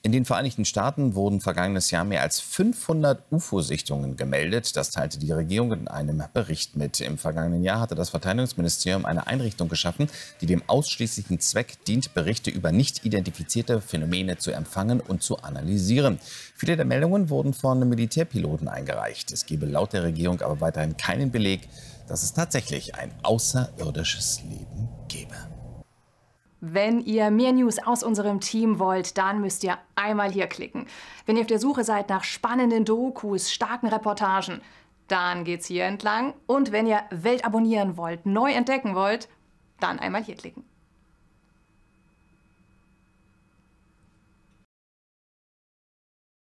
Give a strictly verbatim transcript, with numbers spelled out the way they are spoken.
In den Vereinigten Staaten wurden vergangenes Jahr mehr als fünfhundert U F O-Sichtungen gemeldet. Das teilte die Regierung in einem Bericht mit. Im vergangenen Jahr hatte das Verteidigungsministerium eine Einrichtung geschaffen, die dem ausschließlichen Zweck dient, Berichte über nicht identifizierte Phänomene zu empfangen und zu analysieren. Viele der Meldungen wurden von Militärpiloten eingereicht. Es gebe laut der Regierung aber weiterhin keinen Beleg, dass es tatsächlich ein außerirdisches Leben gäbe. Wenn ihr mehr News aus unserem Team wollt, dann müsst ihr einmal hier klicken. Wenn ihr auf der Suche seid nach spannenden Dokus, starken Reportagen, dann geht's hier entlang. Und wenn ihr Welt abonnieren wollt, neu entdecken wollt, dann einmal hier klicken.